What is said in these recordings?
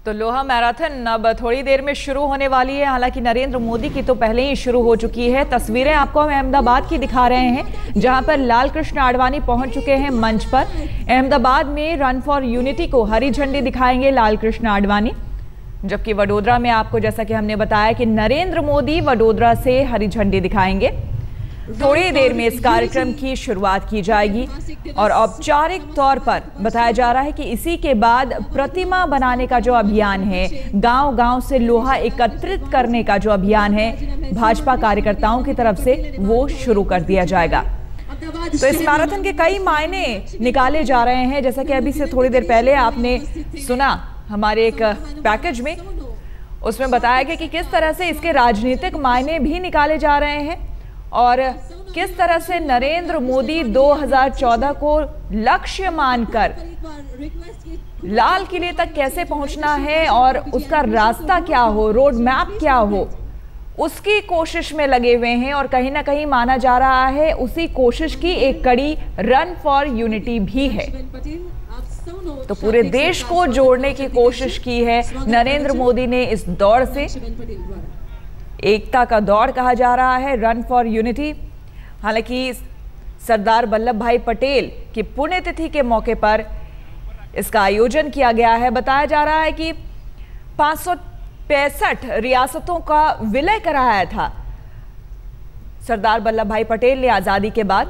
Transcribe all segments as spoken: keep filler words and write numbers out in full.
तो लोहा मैराथन अब थोड़ी देर में शुरू होने वाली है। हालांकि नरेंद्र मोदी की तो पहले ही शुरू हो चुकी है। तस्वीरें आपको हम अहमदाबाद की दिखा रहे हैं, जहां पर लाल कृष्ण आडवाणी पहुंच चुके हैं मंच पर। अहमदाबाद में रन फॉर यूनिटी को हरी झंडी दिखाएंगे लाल कृष्ण आडवाणी, जबकि वडोदरा में आपको जैसा कि हमने बताया कि नरेंद्र मोदी वडोदरा से हरी झंडी दिखाएंगे। थोड़ी देर में इस कार्यक्रम की शुरुआत की जाएगी और औपचारिक तौर पर बताया जा रहा है कि इसी के बाद प्रतिमा बनाने का जो अभियान है, गांव-गांव से लोहा एकत्रित करने का जो अभियान है भाजपा कार्यकर्ताओं की तरफ से, वो शुरू कर दिया जाएगा। तो इस मैराथन के कई मायने निकाले जा रहे हैं, जैसा कि अभी से थोड़ी देर पहले आपने सुना हमारे एक पैकेज में, उसमें बताया गया कि किस तरह से इसके राजनीतिक मायने भी निकाले जा रहे हैं और किस तरह से नरेंद्र मोदी दो हज़ार चौदह को लक्ष्य मानकर लाल किले तक कैसे पहुंचना है और उसका रास्ता क्या हो, रोड मैप क्या हो, उसकी कोशिश में लगे हुए हैं। और कहीं ना कहीं माना जा रहा है उसी कोशिश की एक कड़ी रन फॉर यूनिटी भी है। तो पूरे देश को जोड़ने की कोशिश की है नरेंद्र मोदी ने इस दौड़ से। एकता का दौड़ कहा जा रहा है, रन फॉर यूनिटी। हालांकि सरदार वल्लभ भाई पटेल की पुण्यतिथि के मौके पर इसका आयोजन किया गया है। बताया जा रहा है कि पाँच सौ पैंसठ रियासतों का विलय कराया था सरदार वल्लभ भाई पटेल ने आजादी के बाद।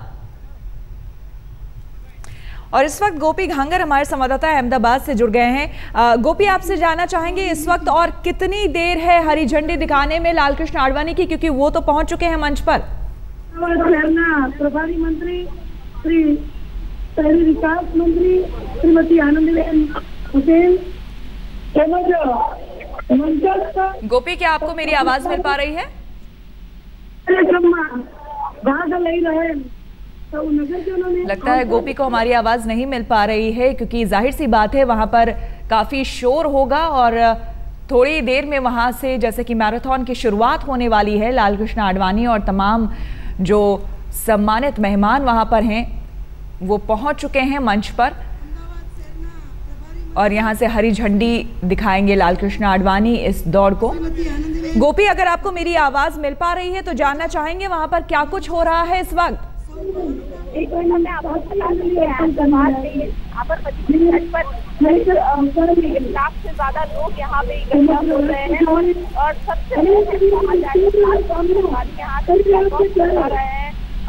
और इस वक्त गोपी घांगर हमारे संवाददाता अहमदाबाद से जुड़ गए हैं। गोपी, आपसे जानना चाहेंगे इस वक्त और कितनी देर है हरी झंडी दिखाने में लाल कृष्ण आडवाणी की, क्योंकि वो तो पहुंच चुके हैं मंच पर। प्रभारी मंत्री श्री शहरी विकास मंत्री श्रीमती आनंदीबेन हुसैन। गोपी, क्या आपको मेरी आवाज मिल पा रही है? लगता है गोपी को हमारी आवाज नहीं मिल पा रही है, क्योंकि जाहिर सी बात है वहां पर काफी शोर होगा और थोड़ी देर में वहां से जैसे कि मैराथन की शुरुआत होने वाली है। लाल कृष्ण आडवाणी और तमाम जो सम्मानित मेहमान वहां पर हैं वो पहुंच चुके हैं मंच पर और यहां से हरी झंडी दिखाएंगे लाल कृष्ण आडवाणी इस दौड़ को। गोपी, अगर आपको मेरी आवाज मिल पा रही है तो जानना चाहेंगे वहां पर क्या कुछ हो रहा है इस वक्त। एक में आवाज लाख से ज्यादा लोग यहाँ पे इकट्ठा हो रहे हैं और सबसे यहाँ कर रहे हैं।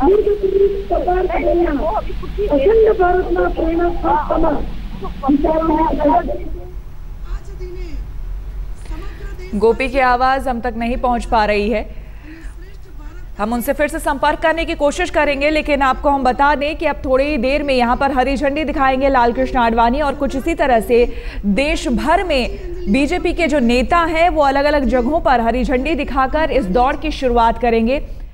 गोपी की आवाज हम तक नहीं पहुंच पा रही है। हम उनसे फिर से संपर्क करने की कोशिश करेंगे, लेकिन आपको हम बता दें कि अब थोड़ी देर में यहाँ पर हरी झंडी दिखाएंगे लाल कृष्ण आडवाणी और कुछ इसी तरह से देश भर में बीजेपी के जो नेता हैं वो अलग अलग जगहों पर हरी झंडी दिखाकर इस दौड़ की शुरुआत करेंगे।